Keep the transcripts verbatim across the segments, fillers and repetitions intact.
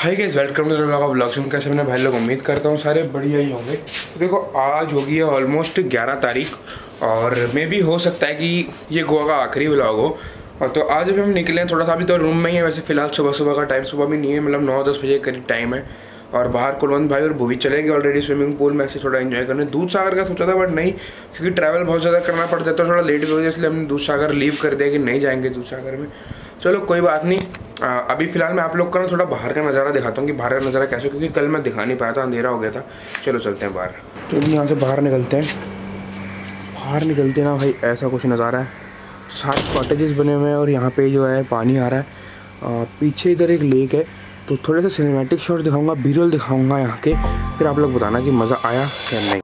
Hi guys, welcome to the vlog of vlogs. कैसे मैंने भाई लोग उम्मीद करता हूँ सारे बढ़िया ही होंगे। तो देखो, आज होगी है ऑलमोस्ट ग्यारह तारीख और मे भी हो सकता है कि ये गोवा का आखिरी व्लॉग हो। और तो आज अभी हम निकले हैं, थोड़ा सा अभी तो रूम में ही है। वैसे फिलहाल सुबह सुबह का टाइम सुबह भी नहीं है, मतलब नौ दस बजे करीब टाइम है। और बाहर कुलवंत भाई और भूवी चले गए ऑलरेडी स्विमिंग पूल में, ऐसे थोड़ा एंजॉय करने। दूध सागर का सोचा था बट नहीं, क्योंकि ट्रैवल बहुत ज़्यादा करना पड़ जाता है, थोड़ा लेट भी हो गया, इसलिए हमने दूध सागर लीव कर दिया कि नहीं जाएंगे दूध सागर में। चलो कोई बात नहीं। आ, अभी फिलहाल मैं आप लोग का ना थोड़ा बाहर का नज़ारा दिखाता हूँ कि बाहर का नज़ारा कैसे, क्योंकि कल मैं दिखा नहीं पाया था, अंधेरा हो गया था। चलो चलते हैं बाहर। तो अभी यहाँ से बाहर निकलते हैं। बाहर निकलते हैं ना भाई, ऐसा कुछ नज़ारा है। सात कॉटेजेस बने हुए हैं और यहाँ पे जो है पानी आ रहा है। आ, पीछे इधर एक लेक है, तो थोड़े से सिनेमैटिक शॉट दिखाऊंगा, बी-रोल दिखाऊंगा यहाँ के, फिर आप लोग बताना कि मज़ा आया या नहीं।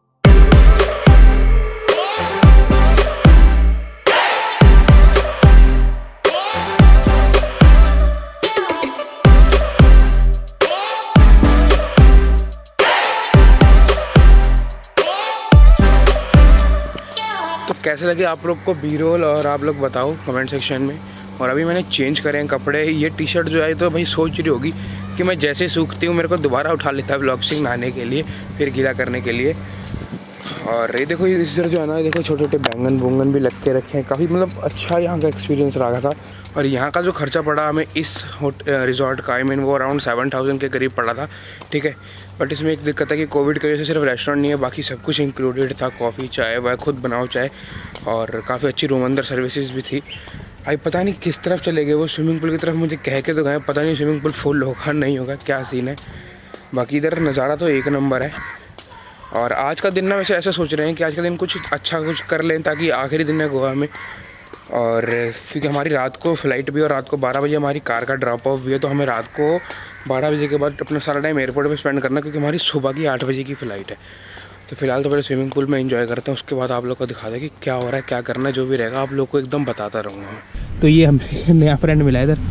तो कैसे लगे आप लोग को बी-रोल, और आप लोग बताओ कमेंट सेक्शन में। और अभी मैंने चेंज करे हैं कपड़े। ये टी शर्ट जो है तो भाई सोच रही होगी कि मैं जैसे सूखती हूँ मेरे को दोबारा उठा लेता है ब्लॉगिंग नहाने के लिए, फिर गीला करने के लिए। और ये देखो, इधर जो है ना, देखो छोटे छोटे बैंगन वोंगन भी लग के रखे हैं। काफ़ी मतलब अच्छा यहाँ का एक्सपीरियंस रहा था। और यहाँ का जो खर्चा पड़ा हमें इस रिजॉर्ट का, आई मीन वो अराउंड सेवन थाउजेंड के करीब पड़ा था, ठीक है। बट इसमें एक दिक्कत है कि कोविड की वजह से सिर्फ रेस्टोरेंट नहीं है, बाकी सब कुछ इंक्लूडेड था। कॉफ़ी, चाय वाय खुद बनाओ चाय, और काफ़ी अच्छी रूम अंदर सर्विसेज भी थी। भाई पता नहीं किस तरफ चले गए वो, स्विमिंग पूल की तरफ मुझे कह के तो गए, पता नहीं स्विमिंग पूल फुल होगा नहीं होगा, क्या सीन है। बाकी इधर नज़ारा तो एक नंबर है। और आज का दिन ना वैसे ऐसा सोच रहे हैं कि आज का दिन कुछ अच्छा कुछ कर लें, ताकि आखिरी दिन है गोवा में। और क्योंकि हमारी रात को फ़्लाइट भी, और रात को बारह बजे हमारी कार का ड्रॉप ऑफ भी है, तो हमें रात को बारह बजे के बाद अपना सारा टाइम एयरपोर्ट पे स्पेंड करना, क्योंकि हमारी सुबह की आठ बजे की फ़्लाइट है। तो फिलहाल तो पहले स्विमिंग पूल में एंजॉय करते हैं, उसके बाद आप लोग को दिखा दें कि क्या हो रहा है, क्या करना है, जो भी रहेगा आप लोग को एकदम बताता रहूँगा। तो ये हमसे नया फ्रेंड मिला है इधर,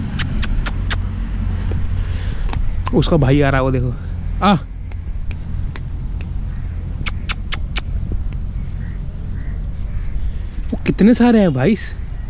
उसका भाई आ रहा है, वो देखो। आ वो कितने सारे हैं भाई।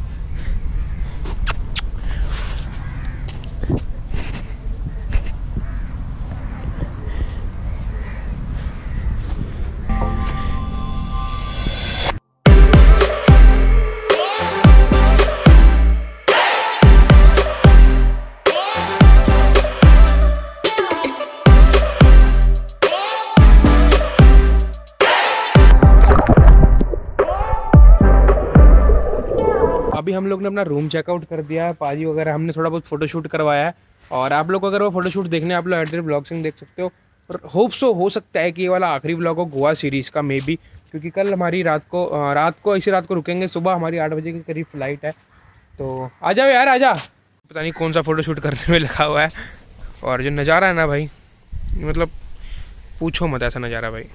अभी हम लोग ने अपना रूम चेकआउट कर दिया है, पाजी वगैरह हमने थोड़ा बहुत फोटोशूट करवाया है। और आप लोग को अगर वो फोटोशूट देखने, आप लोग एड्रेस ब्लॉगिंग देख सकते हो। और होप सो हो सकता है कि ये वाला आखिरी ब्लॉग हो गोवा सीरीज़ का, मे बी, क्योंकि कल हमारी रात को रात को इसी रात को रुकेंगे, सुबह हमारी आठ बजे के करीब फ्लाइट है। तो आ जाओ यार, आ जा। पता नहीं कौन सा फ़ोटोशूट करने में लिखा हुआ है। और जो नज़ारा है ना भाई, मतलब पूछो मत ऐसा नज़ारा भाई।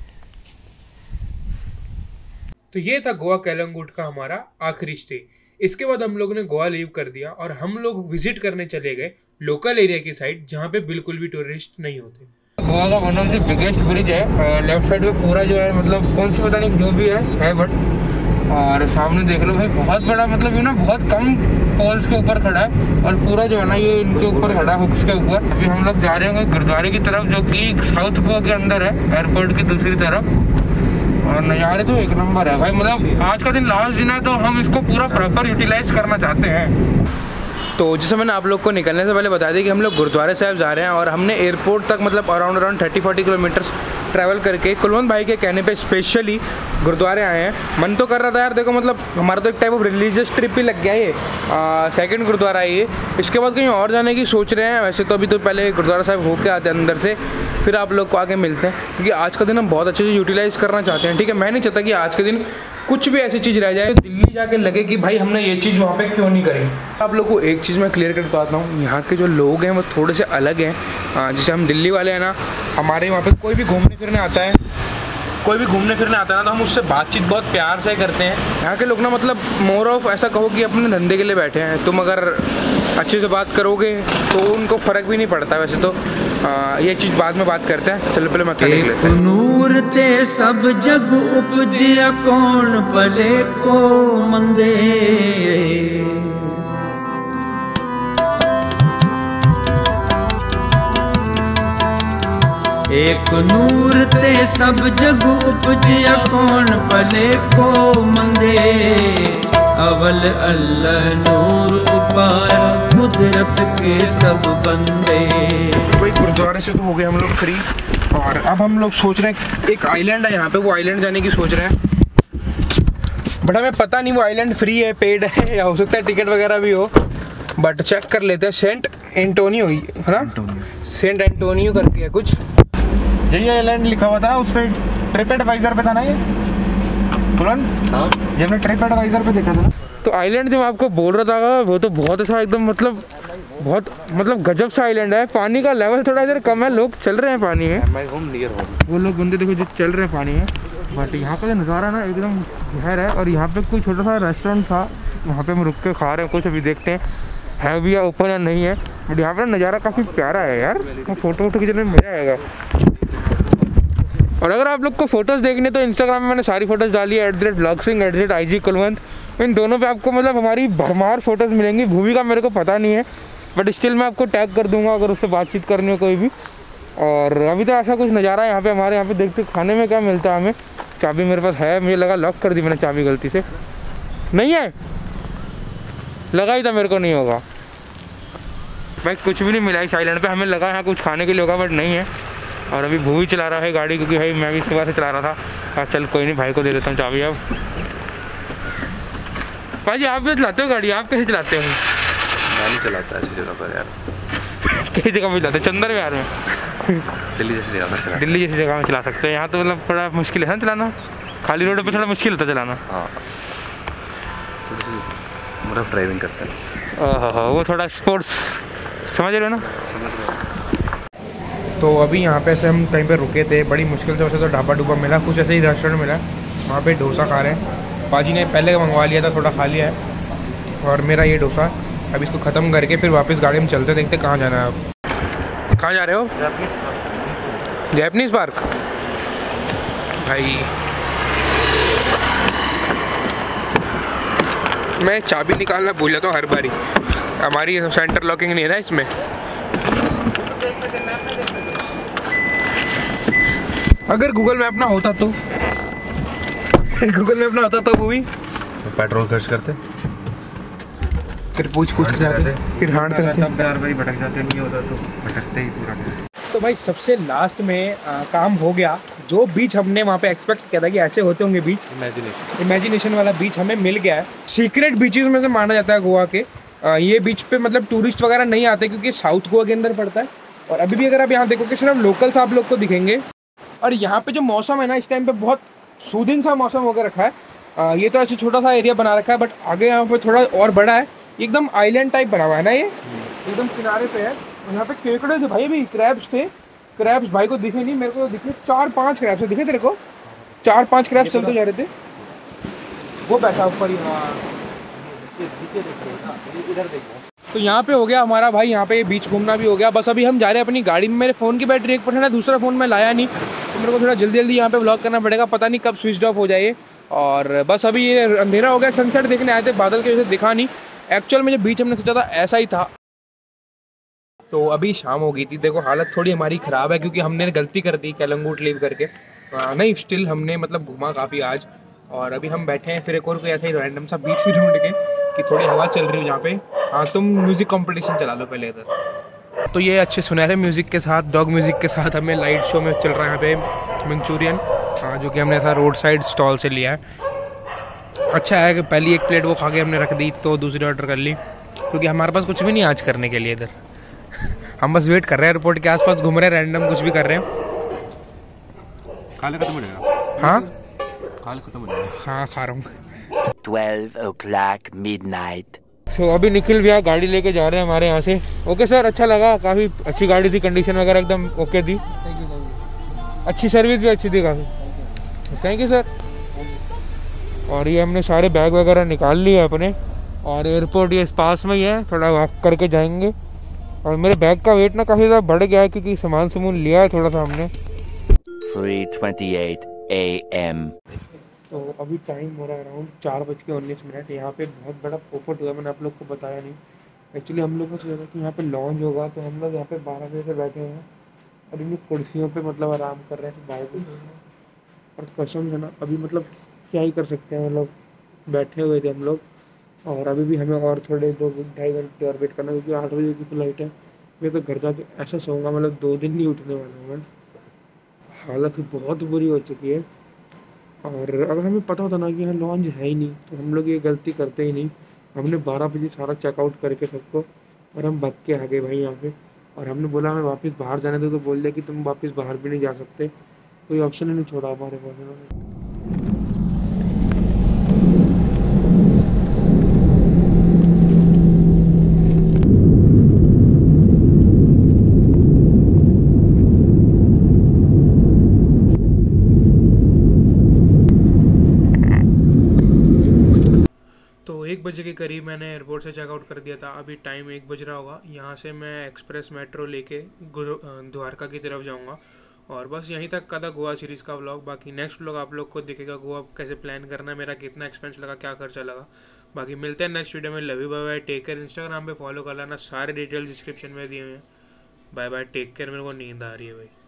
तो ये था गोवा कैलंगूट का हमारा आखिरी स्टे। इसके बाद हम लोगों ने गोवा लीव कर दिया और हम लोग विजिट करने चले गए लोकल एरिया की साइड, जहाँ पे बिल्कुल भी टूरिस्ट नहीं होते। गोवा का one of the biggest bridge है, लेफ्ट साइड में पूरा जो है, मतलब कौन सी पता नहीं जो भी है है बट। और सामने देख लो भाई, बहुत बड़ा, मतलब ये ना बहुत कम पोल्स के ऊपर खड़ा है, और पूरा जो है ना ये इनके ऊपर खड़ा है, हुक्स के ऊपर। अभी हम लोग जा रहे हैं गुरुद्वारे की तरफ, जो कि साउथ गोवा के अंदर है, एयरपोर्ट की दूसरी तरफ। और नज़ारे तो एक नंबर है भाई, मतलब आज का दिन लास्ट दिन है, तो हम इसको पूरा प्रॉपर यूटिलाइज करना चाहते हैं। तो जैसे मैंने आप लोग को निकलने से पहले बता दिया कि हम लोग गुरुद्वारे साहिब जा रहे हैं, और हमने एयरपोर्ट तक मतलब around around thirty forty kilometres travel करके कुलवंत भाई के कहने पे स्पेशली गुरुद्वारे आए हैं। मन तो कर रहा था यार, देखो मतलब हमारा तो एक टाइप ऑफ रिलीजियस ट्रिप ही लग गया ये, सेकंड गुरुद्वारा है ये। इसके बाद कहीं और जाने की सोच रहे हैं। वैसे तो अभी तो पहले गुरुद्वारा साहिब होके आते हैं अंदर से, फिर आप लोग को आगे मिलते हैं, क्योंकि आज का दिन हम बहुत अच्छे से यूटिलाइज़ करना चाहते हैं, ठीक है। मैं नहीं चाहता कि आज के दिन कुछ भी ऐसी चीज़ रह जाए दिल्ली जाके लगे कि भाई हमने ये चीज़ वहाँ पे क्यों नहीं करी। आप लोग को एक चीज़ मैं क्लियर कर बताता हूँ, यहाँ के जो लोग हैं वो थोड़े से अलग हैं। जैसे हम दिल्ली वाले हैं ना, हमारे वहाँ पे कोई भी घूमने फिरने आता है, कोई भी घूमने फिरने आता है ना, तो हम उससे बातचीत बहुत प्यार से करते हैं। यहाँ के लोग ना, मतलब मोर ऑफ ऐसा कहो कि अपने धंधे के लिए बैठे हैं, तुम अगर अच्छे से बात करोगे तो उनको फ़र्क भी नहीं पड़ता। वैसे तो आ, ये चीज़ बाद में बात करते हैं, चलो पहले मत्था टेक लेते हैं। नूर ते सब जग उपजिया कौन भले को मंदे, एक नूर ते सब जग उपजिया कौन भले को मंदे अवल अल्लाह नूर उपाय कुदरत के सब बंदे। भाई गुरुद्वारे से तो हो गए हम लोग फ्री और अब हम लोग सोच रहे हैं एक आइलैंड है यहाँ पे, वो आइलैंड जाने की सोच रहे हैं। बट हमें पता नहीं वो आइलैंड फ्री है पेड है या हो सकता है टिकट वगैरह भी हो, बट चेक कर लेते हैं। सेंट एंटोनियो है ना, सेंट एंटोनियो करके है कुछ, यही आइलैंड लिखा हुआ था उस पर, ट्रिप एडवाइजर पे था ना ये तुरंत। हाँ ये हमने ट्रिप एडवाइजर पे देखा था ना। तो आइलैंड जो मैं आपको बोल रहा था वो तो बहुत अच्छा एकदम, मतलब बहुत मतलब गजब सा आइलैंड है। पानी का लेवल थोड़ा इधर कम है, लोग चल रहे हैं पानी में, वो लोग बंदे देखो जो चल रहे हैं पानी में। बट यहाँ का जो नज़ारा ना एकदम जहर है। और यहाँ पे कोई छोटा सा रेस्टोरेंट था, वहाँ पे हम रुक के खा रहे हैं कुछ, अभी देखते हैं है भी या ओपन या नहीं है। बट यहाँ पर नज़ारा काफ़ी प्यारा है यार, फोटो वोटो खींचने में मज़ा आएगा। और अगर आप लोग को फोटोज़ देखने तो इंस्टाग्राम में मैंने सारी फोटोज़ डाली है, at the rate blog Singh at the rate I G Kulwant. इन दोनों पे आपको मतलब हमारी भरमार फोटोज़ मिलेंगी। भूमि का मेरे को पता नहीं है, बट स्टिल मैं आपको टैग कर दूंगा अगर उससे बातचीत करनी हो कोई भी। और अभी तो ऐसा कुछ नज़ारा है यहाँ पे हमारे यहाँ पे। देखते खाने में क्या मिलता है हमें। चाबी मेरे पास है, मुझे लगा लॉक कर दी मैंने चाबी गलती से, नहीं है, लगा ही था मेरे को नहीं होगा भाई। कुछ भी नहीं मिला इस आइलैंड पे, हमें लगा यहाँ कुछ खाने के लिए होगा बट नहीं है। और अभी भूमि चला रहा है गाड़ी, क्योंकि भाई मैं भी सुबह से चला रहा था। हाँ चल कोई नहीं, भाई को दे देता हूँ चाबी। अब भाई आप भी चलाते हो गाड़ी, आप कैसे चलाते हो? मैं नहीं चलाता ऐसी जगह पर यार। किसी जगह में चलाते, चंदर विहार में, दिल्ली जैसी जगह पर चला, दिल्ली जैसी जगह में चला सकते हैं। यहाँ तो मतलब थोड़ा मुश्किल है ना चलाना, खाली रोड पे थोड़ा मुश्किल होता है चलाना। हाँ थोड़ी सी रफ ड्राइविंग करते हैं। हाँ वो थोड़ा स्पोर्ट्स, समझ रहे हो ना। तो अभी यहाँ पे से हम कहीं पे रुके थे, बड़ी मुश्किल से वैसे तो ढाबा डूबा मिला, कुछ ऐसे ही रेस्टोरेंट मिला, वहाँ पे डोसा खा रहे हैं। पाजी ने पहले मंगवा लिया था, थोड़ा खा लिया है। और मेरा ये डोसा, अब इसको ख़त्म करके फिर वापस गाड़ी में चलते, देखते कहाँ जाना है। आप कहाँ जा रहे हो? Japanese park. भाई मैं चाबी निकालना भूल जाता हूँ हर बारी, हमारी सेंटर लॉकिंग नहीं है ना इसमें। अगर गूगल मैप ना होता तो गूगल मैप ना होता तो वो भी पेट्रोल खर्च करते, फिर पूछ पूछ के जाते, फिर हार्ड करते, तब यार भाई भटक जाते, नहीं होता तो भटकते ही पूरा। तो भाई सबसे लास्ट में आ, काम हो गया। जो बीच हमने वहाँ पे एक्सपेक्ट किया था कि ऐसे होते होंगे बीच, इमेजिनेशन इमेजिनेशन वाला बीच हमें मिल गया है। सीक्रेट बीचेस में से माना जाता है गोवा के। आ, ये बीच पे मतलब टूरिस्ट वगैरह नहीं आते क्योंकि साउथ गोवा के अंदर पड़ता है। और अभी भी अगर आप यहाँ देखोगे सिर्फ लोकल्स आप लोग को दिखेंगे। और यहाँ पे जो मौसम है ना इस टाइम पे बहुत सूदिंग सा मौसम होकर रखा है। आ, ये तो ऐसे छोटा सा एरिया बना रखा है, बट आगे यहाँ पे थोड़ा और बड़ा है, एकदम आइलैंड टाइप बना हुआ है ना, ये एकदम किनारे पे है। और यहाँ पे केकड़े थे भाई, अभी क्रैब्स थे। क्रैब्स भाई को दिखे नहीं, मेरे को दिखे चार पांच क्रैब्स दिखे तेरे को, चार पांच क्रैब्स चलते जा रहे थे। वो बैठा ऊपर ही, इधर देखो। तो यहाँ पे हो गया हमारा भाई, यहाँ पे बीच घूमना भी हो गया। बस अभी हम जा रहे हैं अपनी गाड़ी में। मेरे फ़ोन की बैटरी एक परसेंट है, दूसरा फ़ोन मैं लाया नहीं, तो मेरे को थोड़ा जल्दी जल्दी यहाँ पे व्लॉग करना पड़ेगा। पता नहीं कब स्विच ऑफ हो जाए। और बस अभी ये अंधेरा हो गया, सनसेट देखने आए थे, बादल की वजह से दिखा नहीं। एक्चुअल में जो बीच हमने सोचा था ऐसा ही था। तो अभी शाम हो गई थी, देखो हालत थोड़ी हमारी ख़राब है क्योंकि हमने गलती कर दी कलंगूट लीव करके। आ, नहीं स्टिल हमने मतलब घूमा काफ़ी आज। और अभी हम बैठे हैं फिर एक और कोई ऐसा ही रैंडम सा बीच ही ढूंढ के कि थोड़ी हवा चल रही हो जहाँ पे। हाँ तुम म्यूज़िक कंपटीशन चला लो पहले इधर। तो ये अच्छे सुनहरे म्यूज़िक के साथ, डॉग म्यूज़िक के साथ हमें लाइट शो में चल रहा है यहाँ पे मंचूरियन, हाँ जो कि हमने था रोड साइड स्टॉल से लिया है। अच्छा है कि पहली एक प्लेट वो खा के हमने रख दी, तो दूसरी ऑर्डर कर ली क्योंकि हमारे पास कुछ भी नहीं आज करने के लिए इधर। हम बस वेट कर रहे हैं, एयरपोर्ट के आसपास घूम रहे हैं, रैंडम कुछ भी कर रहे हैं। खाना खत्म हो जाएगा। हाँ खाना खत्म हो जाएगा। हाँ खा रहा हूँ। twelve o'clock midnight. तो अभी निखिल भैया गाड़ी लेके जा रहे हैं हमारे यहाँ से। ओके सर, अच्छा लगा, काफ़ी अच्छी गाड़ी थी, कंडीशन वगैरह एकदम ओके थी। थैंक यू थैंक यू अच्छी सर्विस भी अच्छी थी काफ़ी। Thank you sir. और ये हमने सारे बैग वगैरह निकाल लिए अपने, और एयरपोर्ट ये पास में ही है, थोड़ा वॉक करके जाएंगे। और मेरे बैग का वेट ना काफ़ी ज़्यादा बढ़ गया है क्योंकि सामान सामान लिया है थोड़ा सा हमने। three twenty-eight a m तो अभी टाइम हो रहा है अराउंड चार बज के उन्नीस मिनट। यहाँ पे बहुत बड़ा पोपट हुआ, मैंने आप लोग को बताया नहीं। एक्चुअली हम लोग को सोचा था कि यहाँ पे लॉन्च होगा, तो हम लोग यहाँ पे बारह बजे से बैठे हैं और इन्हीं कुर्सियों पे मतलब आराम कर रहे हैं भाई को। और कसम से ना अभी मतलब क्या ही कर सकते हैं, मतलब बैठे हुए थे हम लोग और अभी भी हमें और थोड़े दो ढाई घंटे और वेट करना क्योंकि आठ बजे की फ्लाइट है। मैं तो घर जाके ऐसा सोऊंगा मतलब दो दिन नहीं उठने वाला हूँ मैं। हालत बहुत बुरी हो चुकी है। और अगर हमें पता होता ना कि यहाँ लॉन्च है ही नहीं तो हम लोग ये गलती करते ही नहीं। हमने बारह बजे सारा चेकआउट करके सबको और हम भाग के आ गए भाई यहाँ पे। और हमने बोला हमें वापस बाहर जाने दो तो बोल दिया कि तुम वापस बाहर भी नहीं जा सकते, कोई ऑप्शन ही नहीं छोड़ा हमारे पास उन्होंने। तो एक बजे के करीब मैंने एयरपोर्ट से चेकआउट कर दिया था। अभी टाइम एक बज रहा होगा। यहाँ से मैं एक्सप्रेस मेट्रो लेके गुरु द्वारका की तरफ जाऊँगा। और बस यहीं तक का था गोवा सीरीज़ का व्लॉग। बाकी नेक्स्ट व्लॉग आप लोग को दिखेगा गोवा कैसे प्लान करना है, मेरा कितना एक्सपेंस लगा, क्या खर्चा लगा। बाकी मिलते हैं नेक्स्ट वीडियो में। Love you, bye bye, take care. Instagram पे फॉलो कर लेना, सारे डिटेल्स डिस्क्रिप्शन में दिए हुए हैं। Bye bye, take care. मेरे को नींद आ रही है भाई।